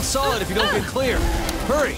isn't solid if you don't get clear. Hurry!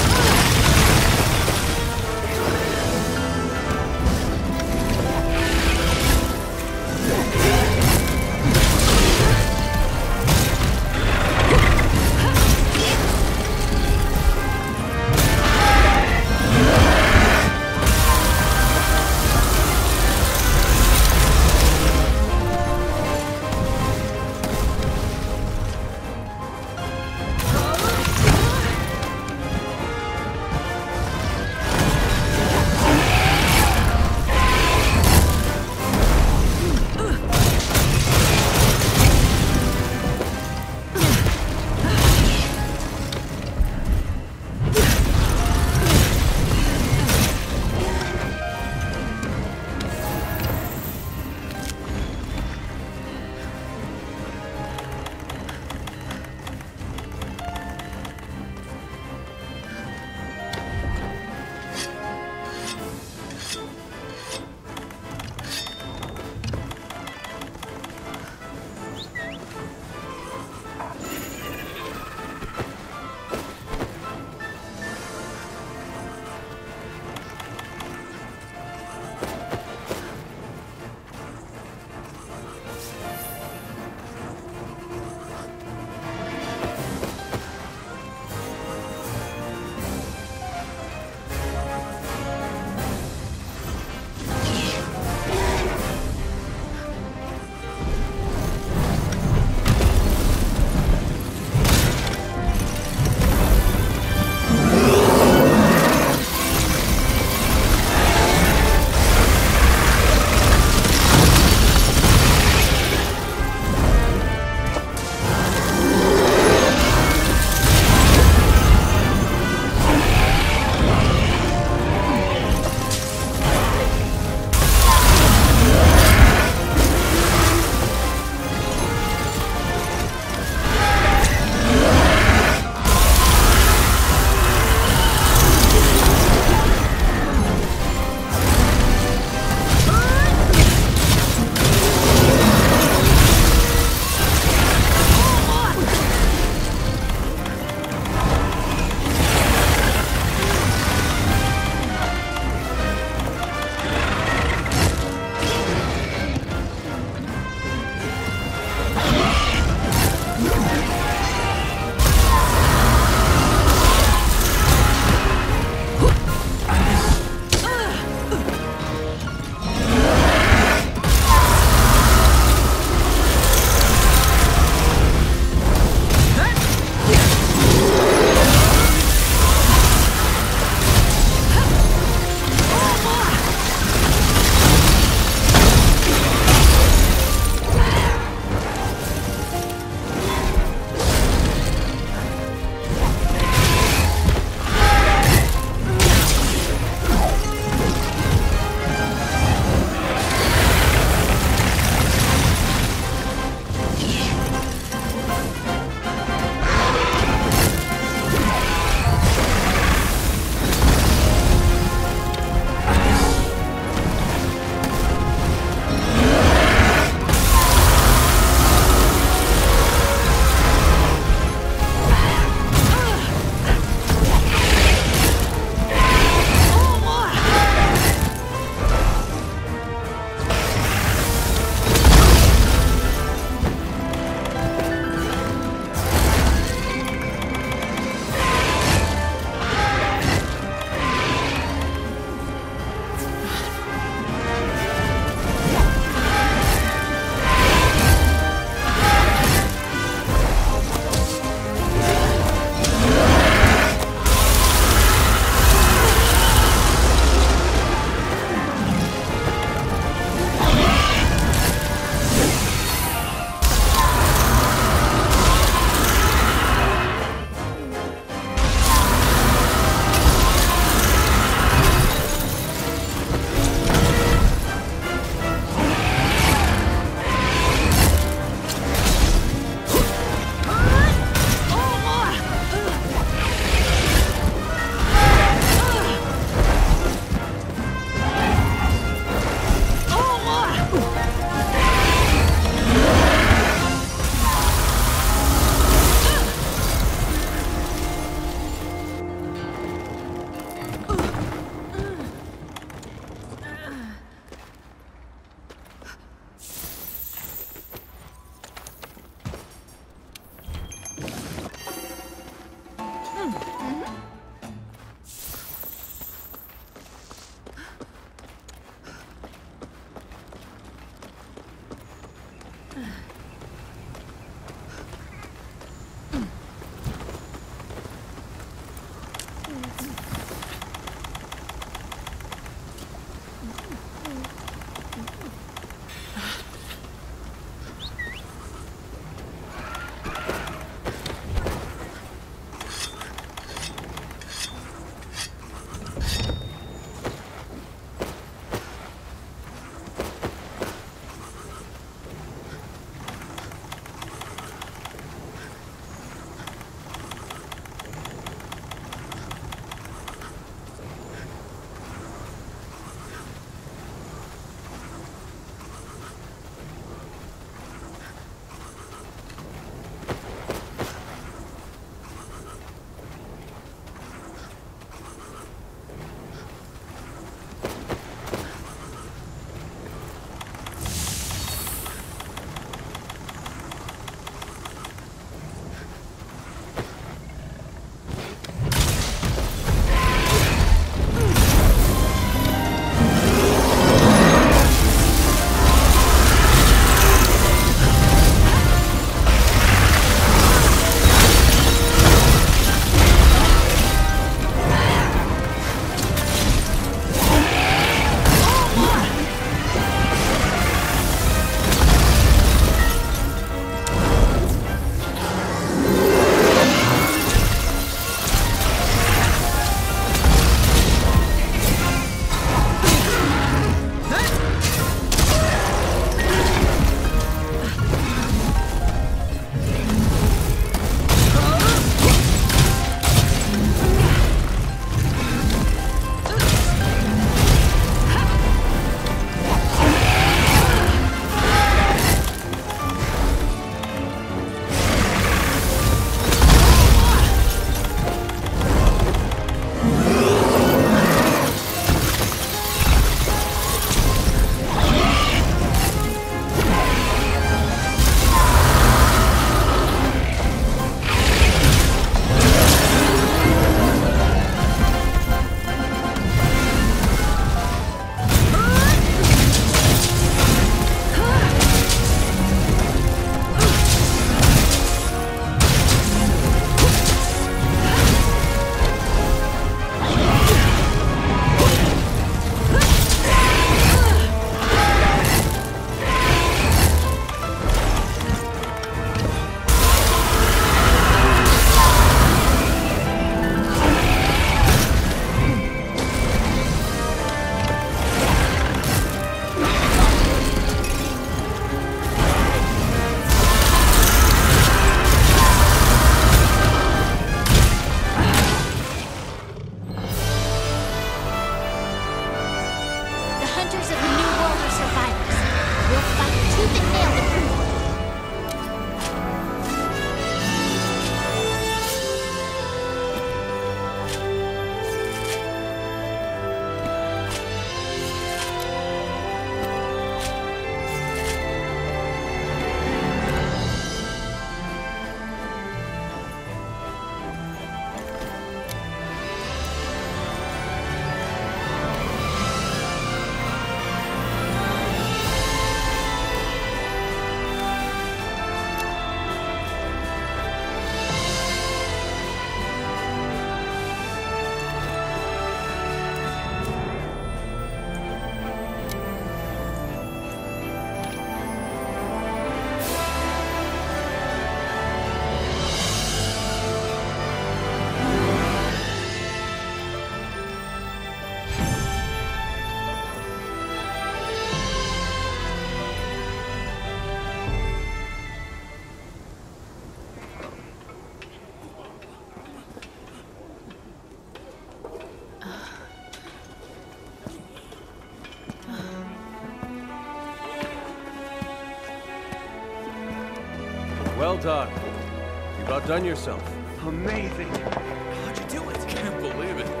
Well done. You've outdone yourself. Amazing. How'd you do it? Can't believe it.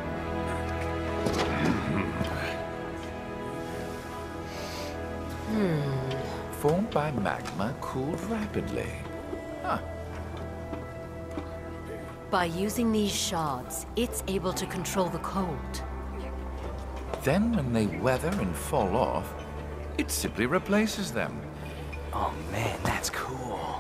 Formed by magma cooled rapidly. Huh. By using these shards, it's able to control the cold. Then when they weather and fall off, it simply replaces them. Oh man, that's cool.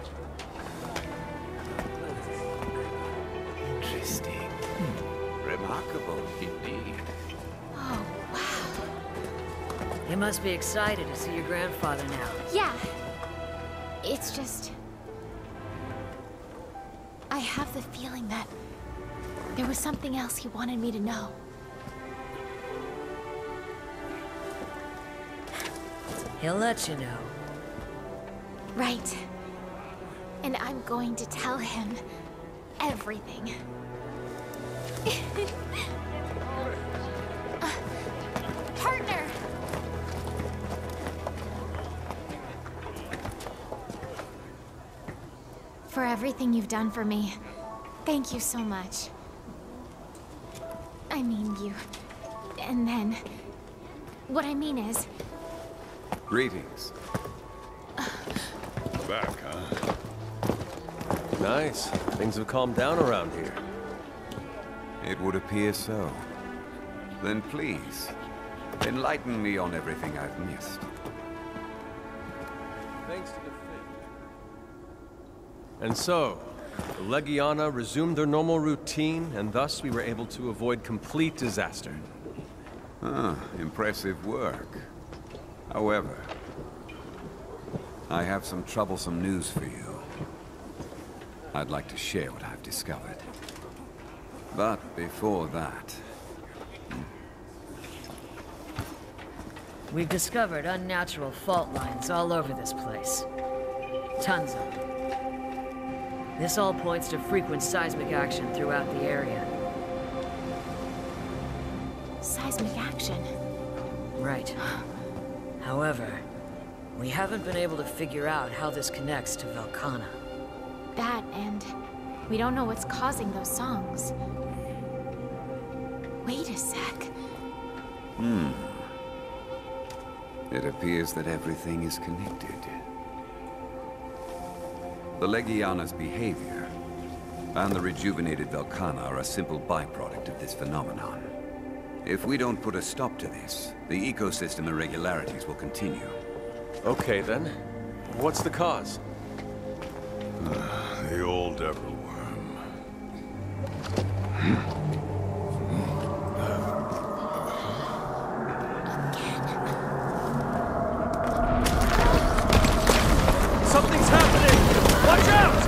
Interesting. Remarkable indeed. Oh, wow. You must be excited to see your grandfather now. Yeah. It's just... I have the feeling that there was something else he wanted me to know. He'll let you know. Right. And I'm going to tell him everything. Partner! For everything you've done for me, thank you so much. I mean you. And then... What I mean is... Greetings. Back, huh? Nice. Things have calmed down around here. It would appear so. Then please, enlighten me on everything I've missed. Thanks to the Fit. And so, the Legiana resumed their normal routine, and thus we were able to avoid complete disaster. Ah, impressive work. However, I have some troublesome news for you. I'd like to share what I've discovered. But before that... We've discovered unnatural fault lines all over this place. Tons of them. This all points to frequent seismic action throughout the area. Seismic action. Right. However, we haven't been able to figure out how this connects to Velkhana. That, and we don't know what's causing those songs. Wait a sec. It appears that everything is connected. The Legiana's behavior and the rejuvenated Velkhana are a simple byproduct of this phenomenon. If we don't put a stop to this, the ecosystem irregularities will continue. Okay, then. What's the cause? The old Everworm. Something's happening! Watch out!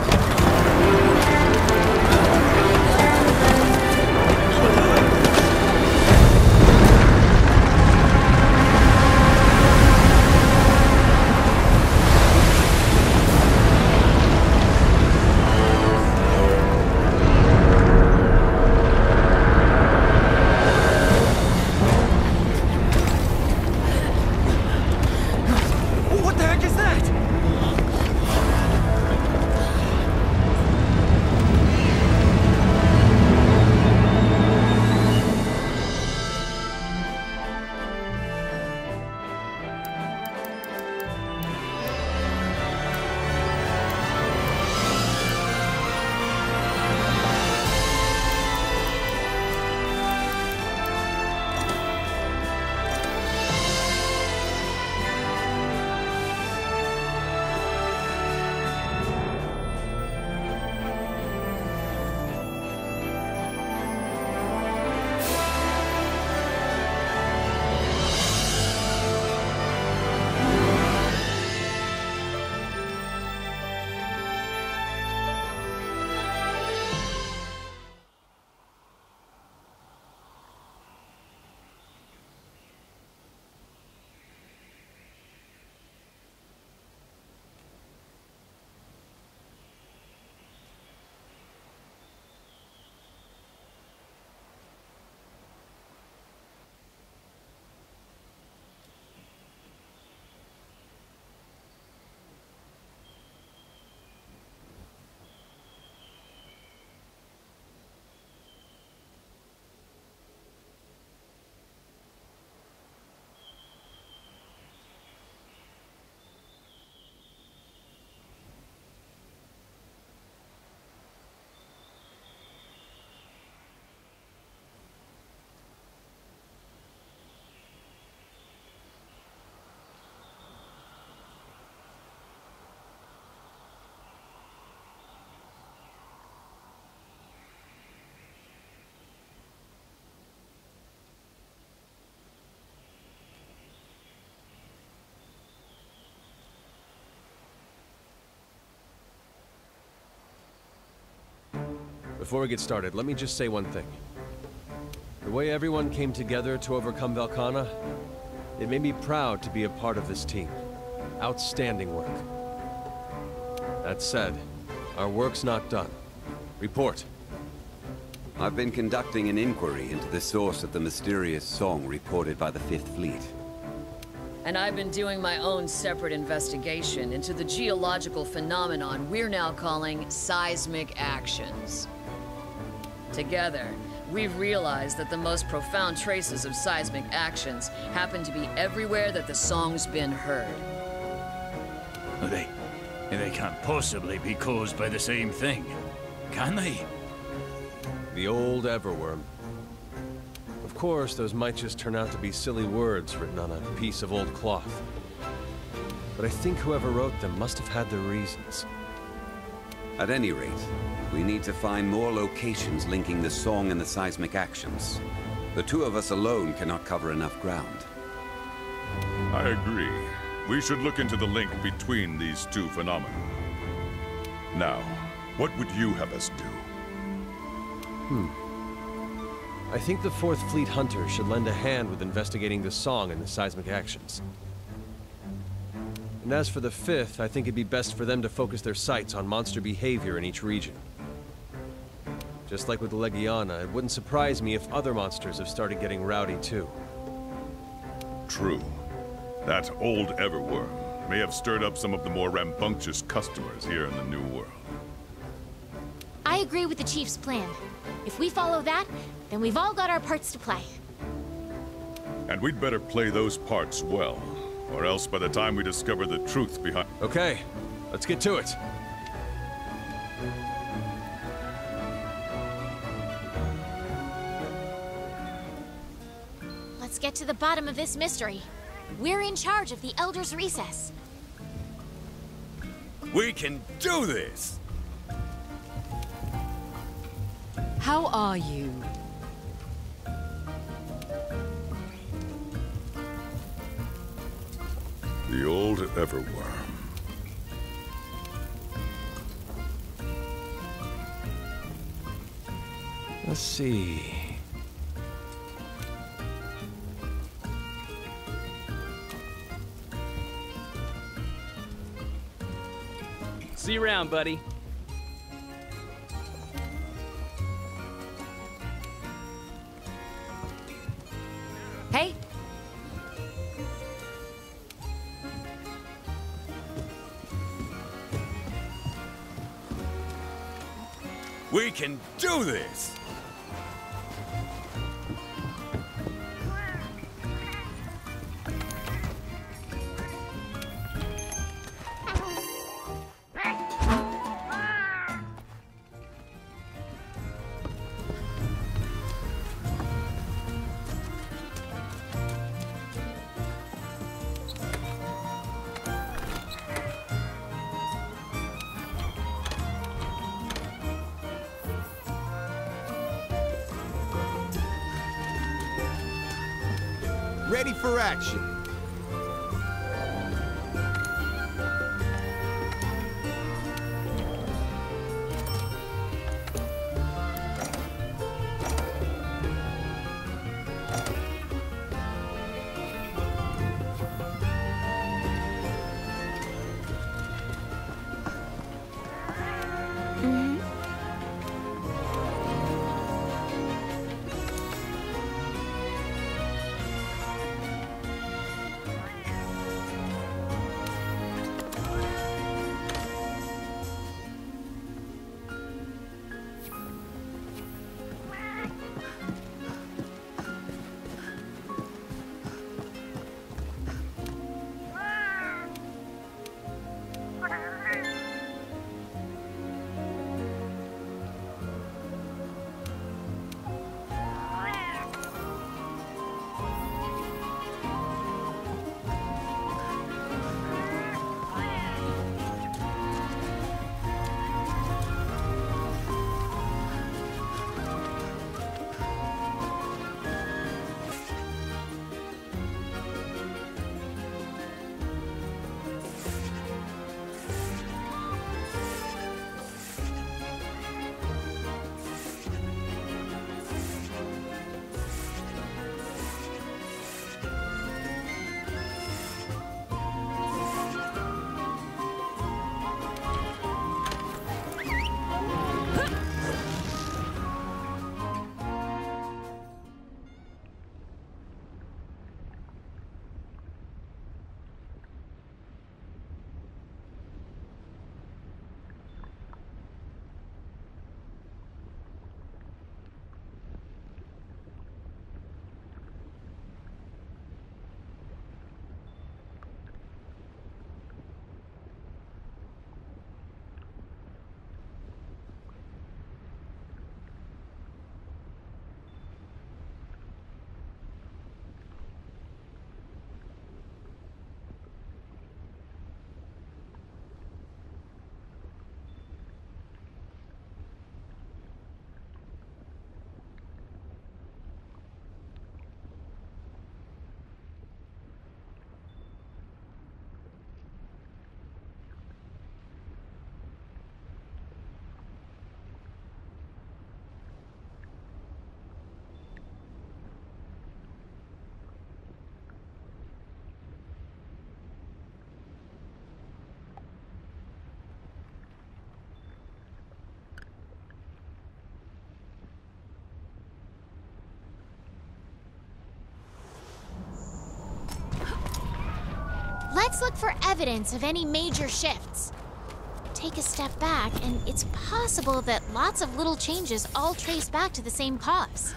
Before we get started, let me just say one thing. The way everyone came together to overcome Velkhana, it made me proud to be a part of this team. Outstanding work. That said, our work's not done. Report. I've been conducting an inquiry into the source of the mysterious song reported by the Fifth Fleet. And I've been doing my own separate investigation into the geological phenomenon we're now calling seismic actions. Together, we've realized that the most profound traces of seismic actions happen to be everywhere that the song's been heard. They can't possibly be caused by the same thing, can they? The old Everworm. Of course, those might just turn out to be silly words written on a piece of old cloth. But I think whoever wrote them must have had their reasons. At any rate, we need to find more locations linking the song and the seismic actions. The two of us alone cannot cover enough ground. I agree. We should look into the link between these two phenomena. Now, what would you have us do? I think the Fourth Fleet Hunters should lend a hand with investigating the song and the seismic actions. And as for the Fifth, I think it'd be best for them to focus their sights on monster behavior in each region. Just like with the Legiana, it wouldn't surprise me if other monsters have started getting rowdy too. True. That old Everworm may have stirred up some of the more rambunctious customers here in the New World. I agree with the Chief's plan. If we follow that, then we've all got our parts to play. And we'd better play those parts well, or else by the time we discover the truth behind... Okay, let's get to it. Let's get to the bottom of this mystery. We're in charge of the Elder's Recess. We can do this! How are you? The old Everworm. Let's see... See you around, buddy. Hey. We can do this! Ready for action. Let's look for evidence of any major shifts. Take a step back, and it's possible that lots of little changes all trace back to the same cause.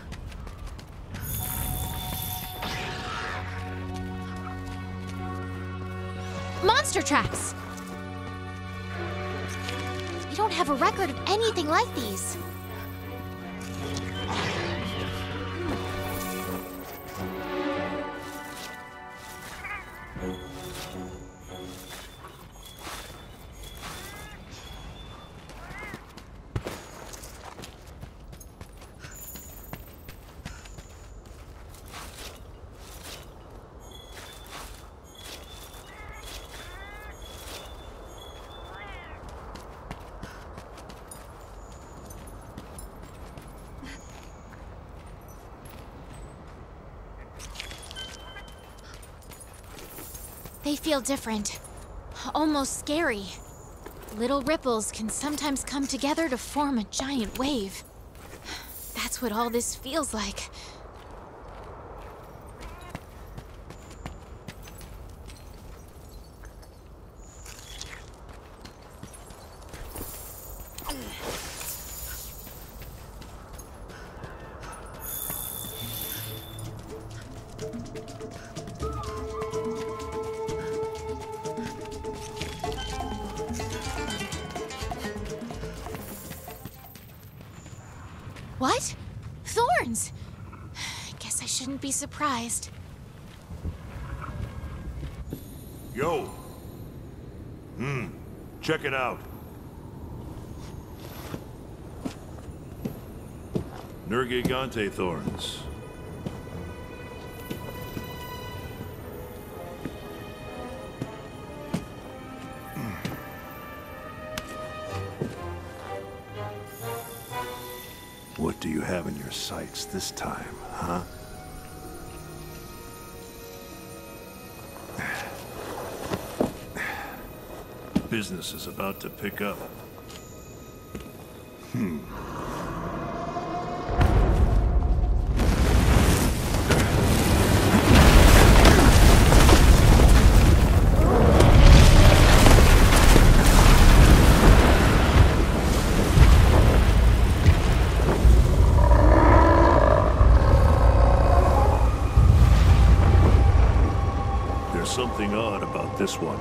Monster tracks! We don't have a record of anything like these. They feel different. Almost scary. Little ripples can sometimes come together to form a giant wave. That's what all this feels like. What? Thorns! I guess I shouldn't be surprised. Yo! Check it out. Nergigante thorns. What do you have in your sights this time, huh? Business is about to pick up. There's something odd about this one.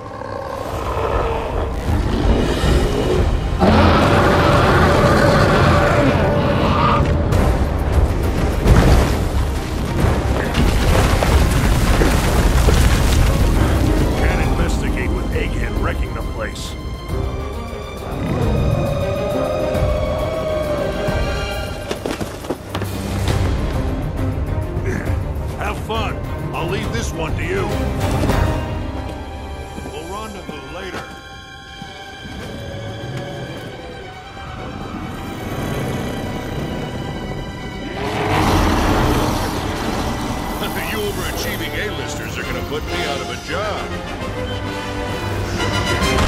Have fun. I'll leave this one to you. We'll rendezvous later. You overachieving A-listers are gonna put me out of a job.